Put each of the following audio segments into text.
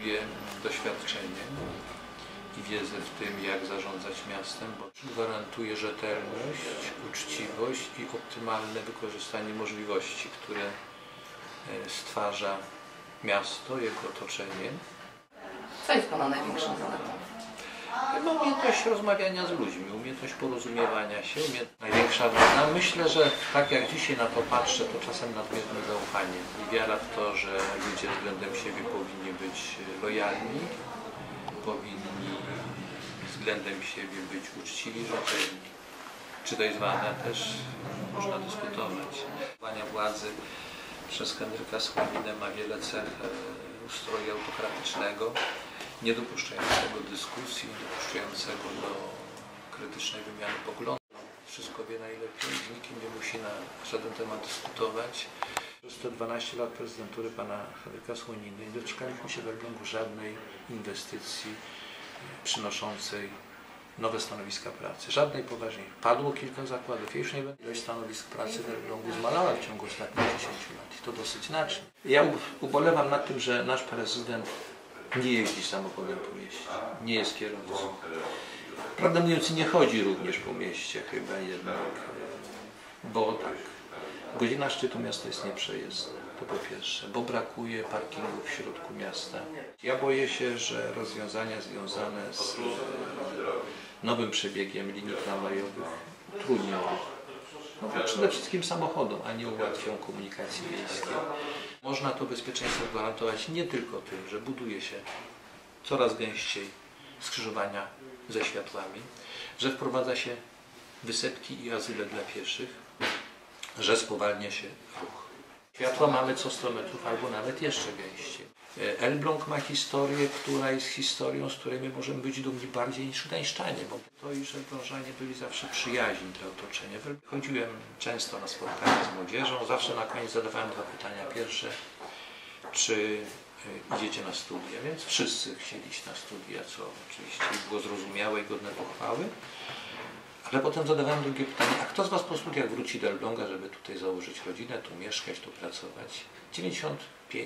sobie doświadczenie i wiedzę w tym, jak zarządzać miastem, bo gwarantuje rzetelność, uczciwość i optymalne wykorzystanie możliwości, które stwarza miasto, jego otoczenie. Co jest Pana największą zaletą? Chyba umiejętność rozmawiania z ludźmi, umiejętność porozumiewania się, największa wada. Myślę, że tak jak dzisiaj na to patrzę, to czasem nadmierne zaufanie i wiara w to, że ludzie względem siebie powinni być lojalni, powinni względem siebie być uczciwi, rzetelni. Czy to jest wada, też można dyskutować. Sprawowanie władzy przez Henryka Słaninę ma wiele cech ustroju autokratycznego, nie dopuszczającego dyskusji, nie dopuszczającego do krytycznej wymiany poglądów. Wszystko wie najlepiej, z nikim nie musi na żaden temat dyskutować. Przez te 12 lat prezydentury pana Henryka Słoniny nie doczekaliśmy się w Elblągu żadnej inwestycji przynoszącej nowe stanowiska pracy. Żadnej poważniej. Padło kilka zakładów. Ja już nie wiem, ilość stanowisk pracy w Elblągu zmalała w ciągu ostatnich 10 lat. I to dosyć znacznie. Ja ubolewam nad tym, że nasz prezydent nie jeździ samochodem po mieście. Nie jest kierowcą. Prawdę mówiąc, nie chodzi również po mieście chyba jednak. Bo tak, godzina szczytu miasta jest nieprzejezdna. To po pierwsze. Bo brakuje parkingów w środku miasta. Ja boję się, że rozwiązania związane z nowym przebiegiem linii tramwajowych utrudnią ruch. Przede wszystkim samochodom, a nie ułatwią komunikacji miejskiej. Można to bezpieczeństwo gwarantować nie tylko tym, że buduje się coraz gęściej skrzyżowania ze światłami, że wprowadza się wysepki i azyle dla pieszych, że spowalnia się ruch. Światła mamy co 100 metrów albo nawet jeszcze gęściej. Elbląg ma historię, która jest historią, z której my możemy być dumni bardziej niż gdańszczanie, bo to i że elblążanie byli zawsze przyjaźni dla otoczenia. Chodziłem często na spotkania z młodzieżą, zawsze na koniec zadawałem 2 pytania. Pierwsze, czy idziecie na studia, więc wszyscy chcieli iść na studia, co oczywiście było zrozumiałe i godne pochwały. Ale potem zadawałem drugie pytanie, a kto z Was po studiach wróci do Elbląga, żeby tutaj założyć rodzinę, tu mieszkać, tu pracować? 95%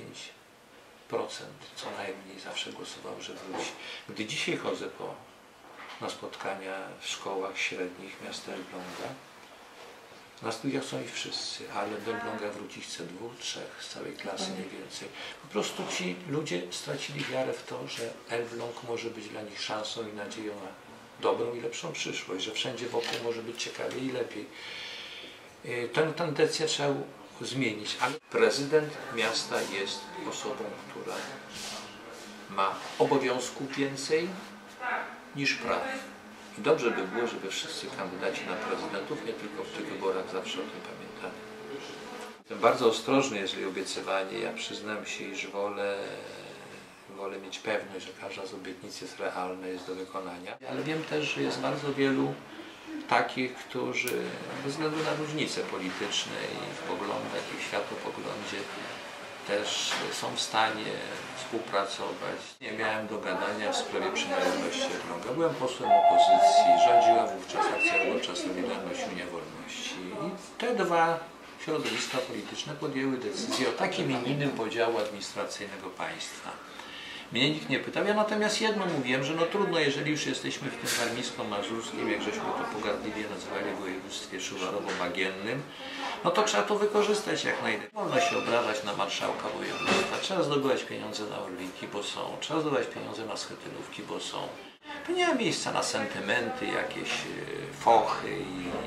co najmniej zawsze głosowało, że wróci. Gdy dzisiaj chodzę na spotkania w szkołach średnich miasta Elbląga, na studiach są ich wszyscy, ale do Elbląga wrócić chce 2, 3 z całej klasy, nie więcej. Po prostu ci ludzie stracili wiarę w to, że Elbląg może być dla nich szansą i nadzieją na dobrą i lepszą przyszłość, że wszędzie wokół może być ciekawiej i lepiej. Tę tendencję trzeba zmienić, ale prezydent miasta jest osobą, która ma obowiązków więcej niż praw. I dobrze by było, żeby wszyscy kandydaci na prezydentów, nie tylko w tych wyborach, zawsze o tym pamiętali. Jestem bardzo ostrożny, jeżeli obiecywanie. Ja przyznam się, iż wolę mieć pewność, że każda z obietnic jest realna, jest do wykonania. Ale wiem też, że jest bardzo wielu takich, którzy bez względu na różnice polityczne i w poglądach i w światopoglądzie też są w stanie współpracować. Nie miałem do gadania w sprawie przynależności Elbląga. Byłem posłem opozycji, rządziła wówczas Akcja Robocza Solidarność Unia Wolności. I te 2 środowiska polityczne podjęły decyzję o takim innym podziału administracyjnego państwa. Mnie nikt nie pytał, ja natomiast jedno mówiłem, że no trudno, jeżeli już jesteśmy w tym warmińsko-mazurskim, jak żeśmy to pogardliwie nazywali, województwie szuwarowo-bagiennym, no to trzeba to wykorzystać jak najlepiej. Wolno się obrażać na marszałka województwa, trzeba zdobywać pieniądze na orliki, bo są, trzeba zdobywać pieniądze na schetynówki, bo są. To nie ma miejsca na sentymenty, jakieś fochy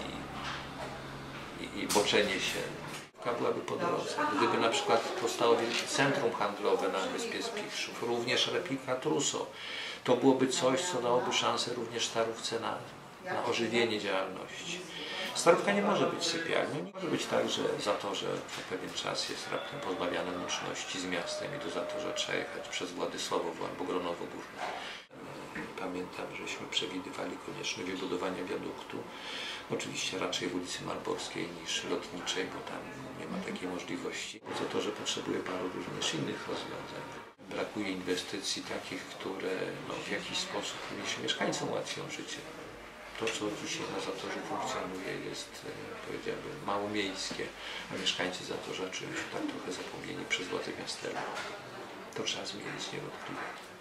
i boczenie się. Byłaby po drodze. Gdyby na przykład powstało wielkie centrum handlowe na Wyspie Spichrzów, również replika Truso, to byłoby coś, co dałoby szansę również Starówce na ożywienie działalności. Starówka nie może być sypialnią. Nie może być tak, że za to, że co pewien czas jest raptem pozbawiane łączności z miastem i to za to, że trzeba jechać przez Władysławowo albo Gronowo Górne. Pamiętam, żeśmy przewidywali konieczność wybudowania wiaduktu. Oczywiście raczej w ulicy Malborskiej niż Lotniczej, bo tam nie ma takiej możliwości. Za to, że potrzebuje paru również innych rozwiązań. Brakuje inwestycji takich, które w jakiś sposób mieszkańcom ułatwią życie. To, co dzisiaj na Zatorzu funkcjonuje, jest, powiedziałbym, mało miejskie, a mieszkańcy Zatorza czują się tak trochę zapomnieni przez władze miasta. To trzeba zmienić niewątpliwie.